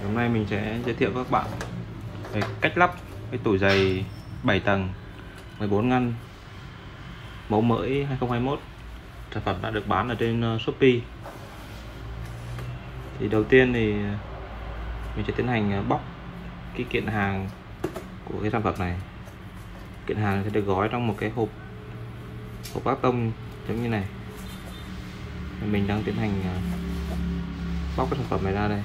Hôm nay mình sẽ giới thiệu với các bạn về cách lắp cái tủ giày 7 tầng 14 ngăn mẫu mới 2021. Sản phẩm đã được bán ở trên Shopee. Thì đầu tiên thì mình sẽ tiến hành bóc cái kiện hàng của cái sản phẩm này. Kiện hàng sẽ được gói trong một cái hộp cát tông giống như này. Mình đang tiến hành bóc cái sản phẩm này ra đây.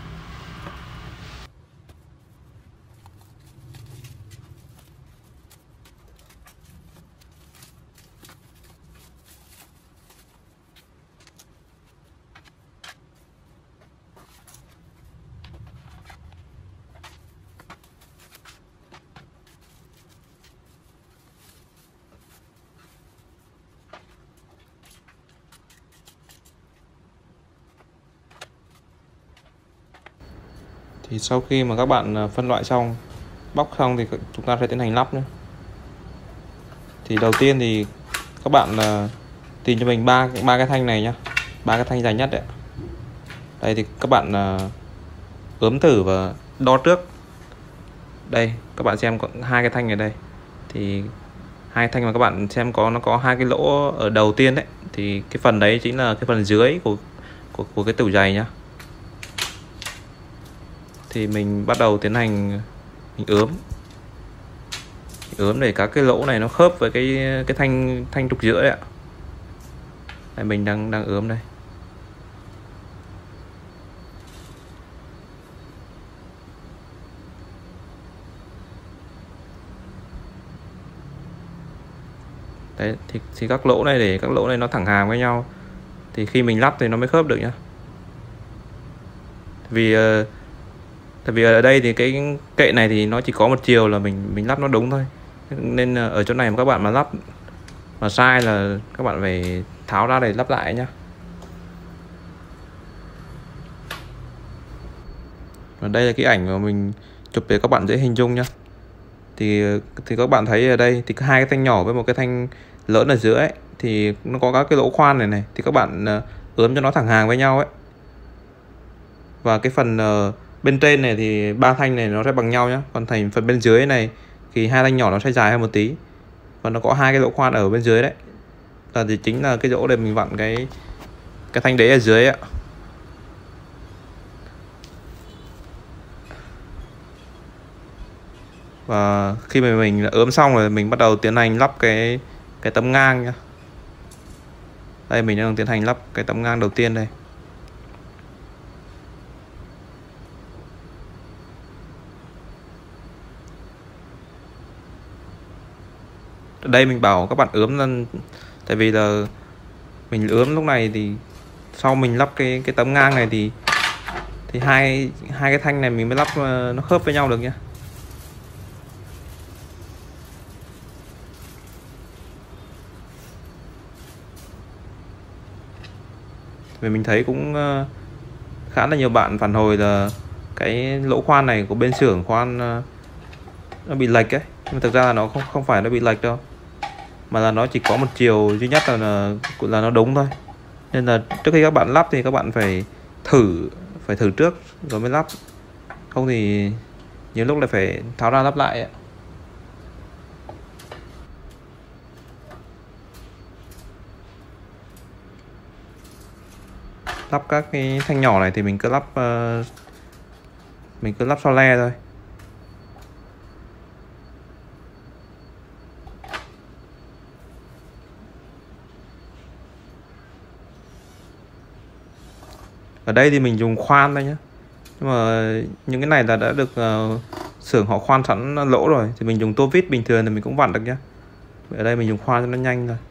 Thì sau khi mà các bạn phân loại xong, bóc xong thì chúng ta sẽ tiến hành lắp nữa. Thì đầu tiên thì các bạn tìm cho mình ba cái thanh này nhá, ba cái thanh dài nhất đấy. Đây thì các bạn ướm thử và đo trước. Đây các bạn xem có hai cái thanh ở đây. Thì hai thanh mà các bạn xem nó có hai cái lỗ ở đầu tiên đấy, thì cái phần đấy chính là cái phần dưới của cái tủ giày nhá. Thì mình bắt đầu tiến hành mình ướm để các cái lỗ này nó khớp với cái thanh trục giữa đấy ạ. Đây, mình đang ướm đây. Đấy thì các lỗ này, để các lỗ này nó thẳng hàng với nhau thì khi mình lắp thì nó mới khớp được nhá. Tại vì ở đây thì cái kệ này thì nó chỉ có một chiều là mình lắp nó đúng thôi, nên ở chỗ này mà các bạn mà lắp mà sai là các bạn phải tháo ra để lắp lại nhá. Và đây là cái ảnh mà mình chụp để các bạn dễ hình dung nhá. Thì các bạn thấy ở đây thì hai cái thanh nhỏ với một cái thanh lớn ở giữa ấy, thì nó có các cái lỗ khoan này thì các bạn ướm cho nó thẳng hàng với nhau ấy. Và cái phần bên trên này thì ba thanh này nó sẽ bằng nhau nhá, còn thành phần bên dưới này thì hai thanh nhỏ nó sẽ dài hơn một tí, và nó có hai cái lỗ khoan ở bên dưới đấy, là thì chính là cái chỗ để mình vặn cái thanh đế ở dưới ạ. Và khi mà mình ướm xong rồi, mình bắt đầu tiến hành lắp cái tấm ngang nhá. Đây mình đang tiến hành lắp cái tấm ngang đầu tiên đây. Ở đây mình bảo các bạn ướm lên, tại vì là mình ướm lúc này thì sau mình lắp cái tấm ngang này thì hai cái thanh này mình mới lắp nó khớp với nhau được nhá. Vì mình thấy cũng khá là nhiều bạn phản hồi là cái lỗ khoan này của bên xưởng khoan nó bị lệch ấy, nhưng mà thực ra là nó không phải nó bị lệch đâu, mà là nó chỉ có một chiều duy nhất là nó đúng thôi. Nên là trước khi các bạn lắp thì các bạn phải thử trước rồi mới lắp, không thì nhiều lúc là phải tháo ra lắp lại ấy. Lắp các cái thanh nhỏ này thì mình cứ lắp so le thôi. Ở đây thì mình dùng khoan đây nhé, nhưng mà những cái này là đã được xưởng họ khoan sẵn lỗ rồi, thì mình dùng tua vít bình thường thì mình cũng vặn được nhé. Ở đây mình dùng khoan cho nó nhanh thôi.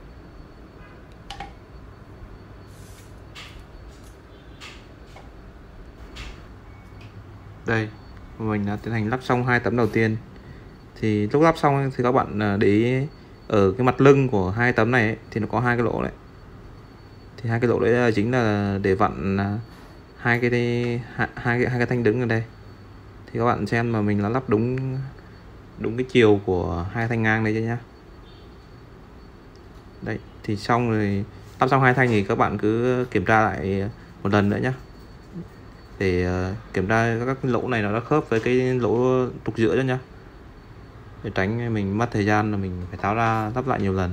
Đây mình đã tiến hành lắp xong hai tấm đầu tiên. Thì lúc lắp xong thì các bạn để ý ở cái mặt lưng của hai tấm này ấy, thì nó có hai cái lỗ đấy. Thì hai cái lỗ đấy là chính là để vặn hai cái thanh đứng ở đây. Thì các bạn xem mà mình đã lắp đúng cái chiều của hai thanh ngang này chứ nhá. Đấy thì xong rồi, lắp xong hai thanh thì các bạn cứ kiểm tra lại một lần nữa nhé. để kiểm tra các lỗ này nó đã khớp với cái lỗ trục giữa cho nhá, để tránh mình mất thời gian là mình phải tháo ra lắp lại nhiều lần.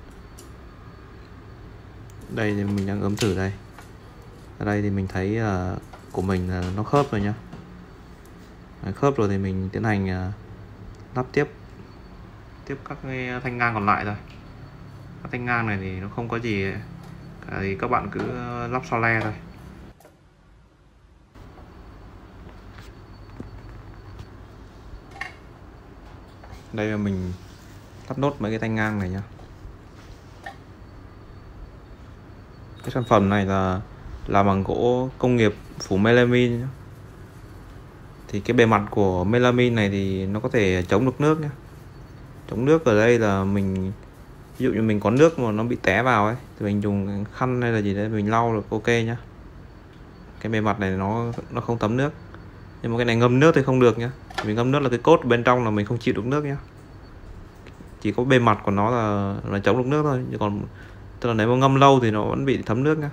Đây thì mình đang ấm thử đây. Ở đây thì mình thấy của mình là nó khớp rồi nhá. Khớp rồi thì mình tiến hành lắp tiếp các cái thanh ngang còn lại thôi. Các thanh ngang này thì nó không có gì cả, thì các bạn cứ lắp so le thôi. Đây là mình lắp nốt mấy cái thanh ngang này nhá. Cái sản phẩm này là làm bằng gỗ công nghiệp phủ melamine nhá. Thì cái bề mặt của melamine này thì nó có thể chống được nước nhá. Chống nước ở đây là mình, ví dụ như mình có nước mà nó bị té vào ấy thì mình dùng khăn hay là gì đấy mình lau được ok nhá. Cái bề mặt này nó không thấm nước. Nhưng mà cái này ngâm nước thì không được nhá. Mình ngâm nước là cái cốt bên trong là mình không chịu được nước nhá. Chỉ có bề mặt của nó là chống được nước thôi, chứ còn tức là nếu mà ngâm lâu thì nó vẫn bị thấm nước nhá.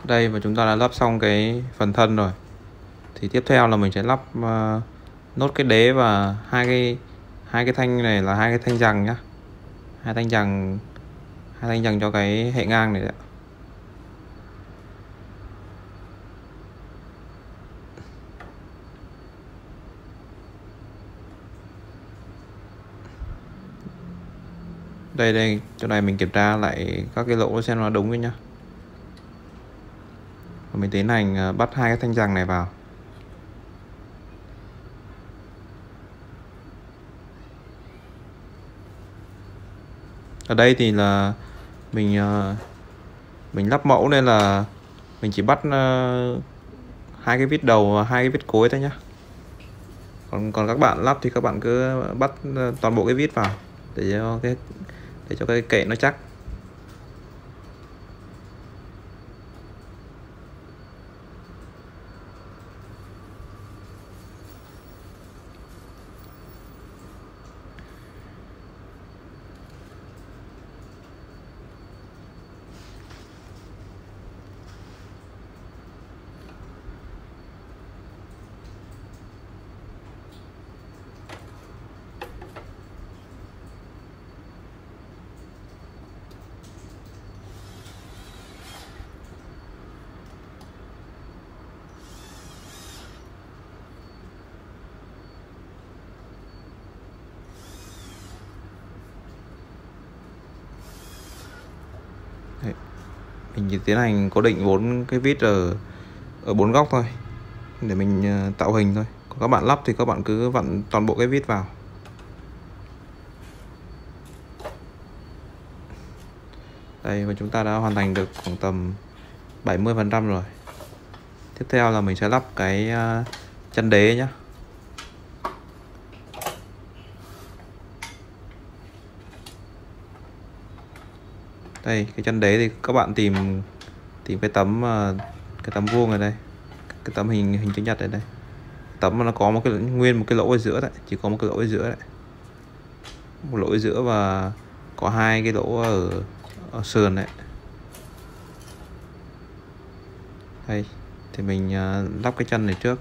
Đây, và chúng ta đã lắp xong cái phần thân rồi. Thì tiếp theo là mình sẽ lắp nốt cái đế và hai cái thanh này là hai cái thanh giằng nhá. Hai thanh giằng cho cái hệ ngang này đấy. Đây, chỗ này mình kiểm tra lại các cái lỗ xem nó đúng với nhá. Và mình tiến hành bắt hai cái thanh giằng này vào. Ở đây thì là mình lắp mẫu nên là mình chỉ bắt hai cái vít đầu và hai cái vít cuối thôi nhá. Còn các bạn lắp thì các bạn cứ bắt toàn bộ cái vít vào để cho cái kệ nó chắc. Đấy. Mình chỉ tiến hành cố định 4 cái vít ở 4 góc thôi để mình tạo hình thôi. Còn các bạn lắp thì các bạn cứ vặn toàn bộ cái vít vào. Đây, và chúng ta đã hoàn thành được khoảng tầm 70% rồi. Tiếp theo là mình sẽ lắp cái chân đế nhé. Đây, cái chân đế thì các bạn tìm cái tấm vuông ở đây, cái tấm hình chữ nhật ở đây. Tấm mà nó có một cái lỗ ở giữa đấy, chỉ có một cái lỗ ở giữa đấy, một lỗ ở giữa và có hai cái lỗ ở sườn đấy. Đây thì mình lắp cái chân này trước.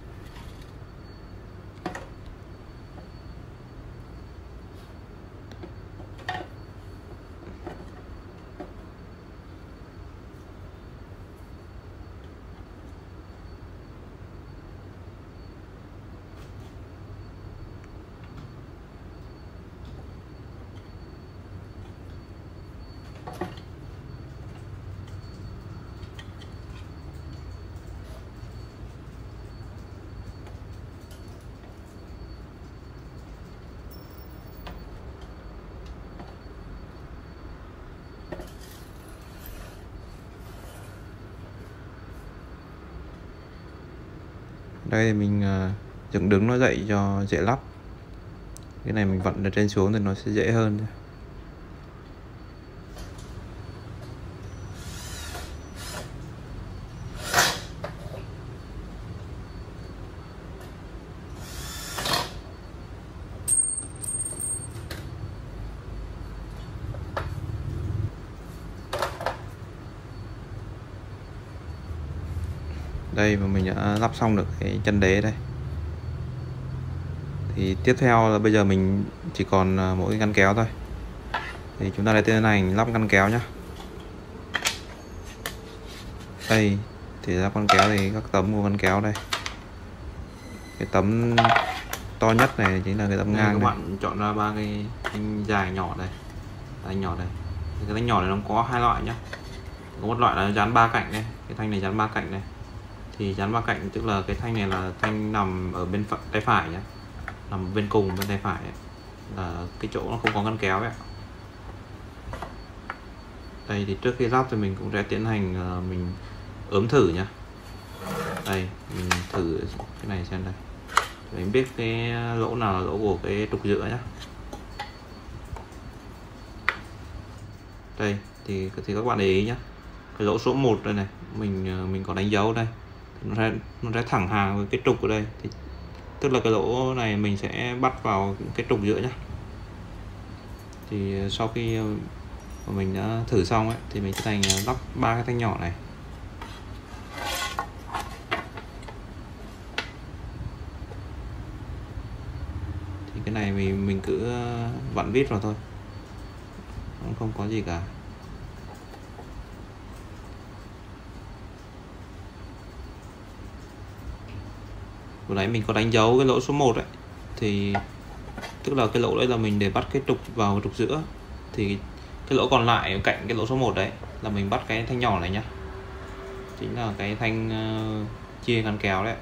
Đây mình dựng đứng nó dậy cho dễ lắp. Cái này mình vặn từ trên xuống thì nó sẽ dễ hơn. Đây, mà mình đã lắp xong được cái chân đế đây. Thì tiếp theo là bây giờ mình chỉ còn mỗi cái ngăn kéo thôi. Thì chúng ta sẽ tiến hành lắp ngăn kéo nhé. Đây thì lắp ngăn kéo thì các tấm của ngăn kéo đây. Cái tấm to nhất này chính là cái tấm ngang. Các bạn chọn ra ba cái thanh dài nhỏ đây, thanh nhỏ đây. Cái thanh nhỏ này nó có hai loại nhá. Có một loại là dán ba cạnh đây, cái thanh này dán ba cạnh đây. Thì dán ba cạnh tức là cái thanh này là thanh nằm ở bên tay phải nhá, nằm bên cùng bên tay phải ấy. Là cái chỗ nó không có ngăn kéo ấy. Đây thì trước khi lắp thì mình cũng sẽ tiến hành mình ướm thử nhá. Đây mình thử cái này xem đây, để mình biết cái lỗ nào là lỗ của cái trục giữa nhá. Đây thì các bạn để ý nhá, cái lỗ số 1 đây này mình có đánh dấu đây, nó sẽ thẳng hàng với cái trục ở đây, thì tức là cái lỗ này mình sẽ bắt vào cái trục giữa nhá. Thì sau khi mà mình đã thử xong ấy thì mình tiến hành lắp ba cái thanh nhỏ này. cái này mình cứ vặn vít vào thôi, không có gì cả. Vừa nãy mình có đánh dấu cái lỗ số 1 ấy, thì tức là cái lỗ đấy là mình để bắt cái trục vào trục giữa, thì cái lỗ còn lại ở cạnh cái lỗ số 1 đấy là mình bắt cái thanh nhỏ này nhá, chính là cái thanh chia ngăn kéo đấy.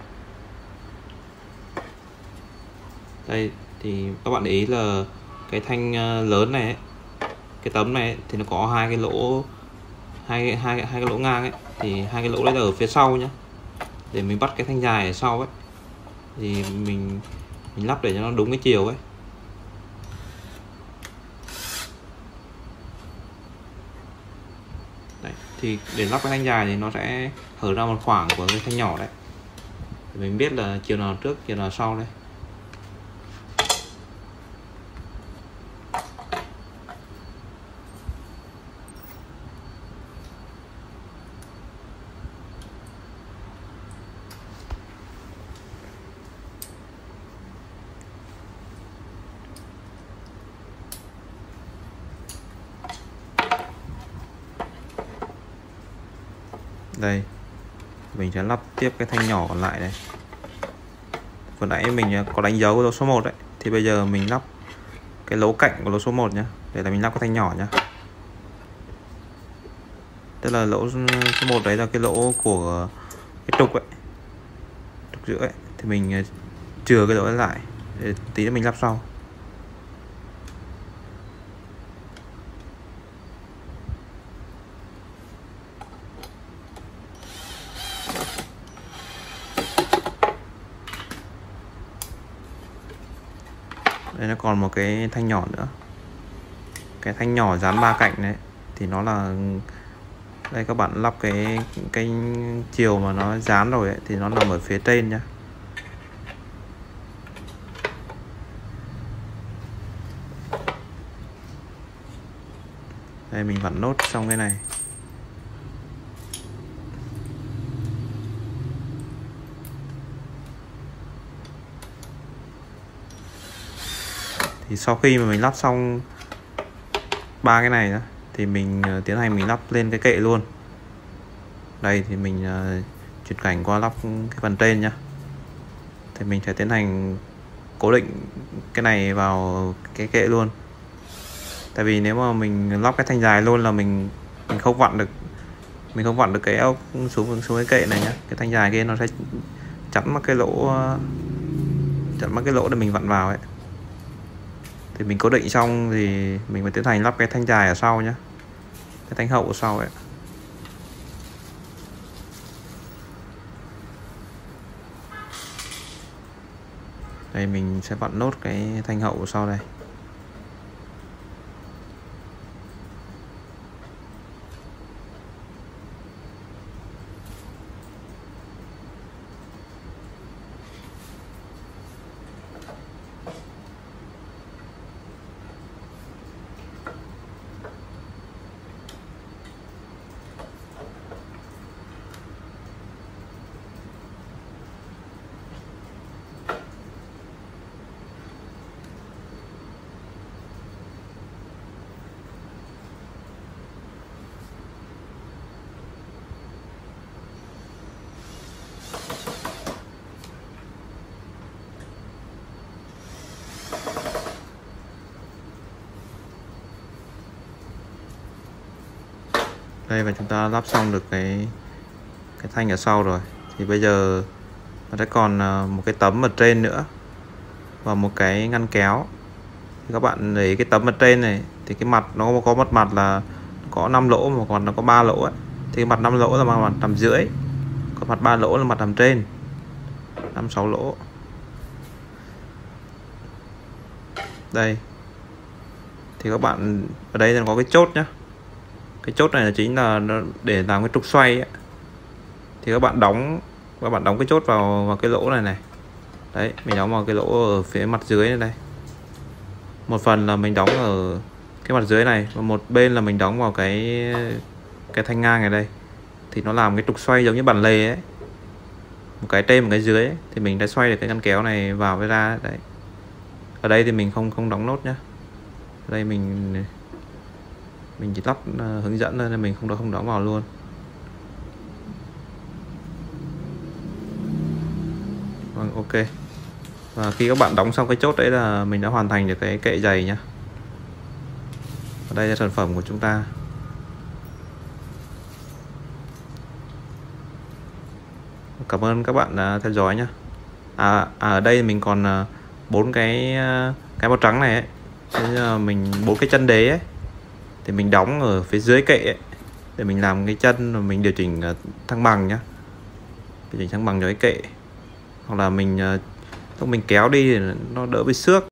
Đây thì các bạn để ý là cái thanh lớn này ấy, cái tấm này ấy, thì nó có hai cái lỗ, hai cái lỗ ngang ấy, thì hai cái lỗ đấy là ở phía sau nhá, để mình bắt cái thanh dài ở sau ấy, thì mình lắp để cho nó đúng cái chiều ấy. Đấy, thì để lắp cái thanh dài thì nó sẽ hở ra một khoảng của cái thanh nhỏ đấy, để mình biết là chiều nào trước chiều nào sau đây. Đây mình sẽ lắp tiếp cái thanh nhỏ còn lại đây. Vừa nãy mình có đánh dấu lỗ số 1 đấy, thì bây giờ mình lắp cái lỗ cạnh của lỗ số 1 nhá, để là mình lắp cái thanh nhỏ nhá. Tức là lỗ số 1 đấy là cái lỗ của cái trục ấy, trục giữa ấy, thì mình chừa cái lỗ ấy lại để tí nữa mình lắp sau. Đây nó còn một cái thanh nhỏ nữa, cái thanh nhỏ dán ba cạnh đấy, thì nó là đây các bạn lắp cái chiều mà nó dán rồi ấy, thì nó nằm ở phía trên nhá. Đây mình vặn nốt xong cái này. Thì sau khi mà mình lắp xong ba cái này đó, thì mình tiến hành mình lắp lên cái kệ luôn. Đây thì mình chuyển cảnh qua lắp cái phần trên nhá. Thì mình sẽ tiến hành cố định cái này vào cái kệ luôn. Tại vì nếu mà mình lắp cái thanh dài luôn là mình không vặn được cái ốc xuống cái kệ này nhá. Cái thanh dài kia nó sẽ chắn mất cái lỗ để mình vặn vào ấy. Thì mình cố định xong thì mình phải tiến hành lắp cái thanh dài ở sau nhé, cái thanh hậu ở sau ấy. Đây mình sẽ vặn nốt cái thanh hậu ở sau đây. Đây và chúng ta lắp xong được cái thanh ở sau rồi. Thì bây giờ nó sẽ còn một cái tấm ở trên nữa và một cái ngăn kéo. Thì các bạn lấy cái tấm ở trên này thì cái mặt nó có một mặt là có 5 lỗ, một mặt nó có 3 lỗ ấy. Thì mặt 5 lỗ là mặt nằm dưới, còn mặt 3 lỗ là mặt nằm trên, 5-6 lỗ. Đây thì các bạn ở đây là có cái chốt nhá. Cái chốt này là chính là để làm cái trục xoay ấy. Thì các bạn đóng cái chốt vào cái lỗ này này. Đấy, mình đóng vào cái lỗ ở phía mặt dưới này đây. Một phần là mình đóng ở cái mặt dưới này, và một bên là mình đóng vào cái thanh ngang này đây. Thì nó làm cái trục xoay giống như bản lề ấy, một cái trên một cái dưới ấy. Thì mình đã xoay được cái ngăn kéo này vào với ra đấy. Ở đây thì mình không đóng nốt nhá. Ở đây mình chỉ lắp hướng dẫn thôi nên mình không đóng vào luôn. Vâng, ok. Và khi các bạn đóng xong cái chốt đấy là mình đã hoàn thành được cái kệ giày nhá. Ở đây là sản phẩm của chúng ta. Cảm ơn các bạn đã theo dõi nhá. Ở đây mình còn 4 cái màu trắng này ấy. Mình 4 cái chân đế ấy thì mình đóng ở phía dưới kệ ấy, để mình làm cái chân và mình điều chỉnh thăng bằng nhá. Điều chỉnh thăng bằng cho cái kệ. Hoặc là mình lúc mình kéo đi thì nó đỡ bị xước.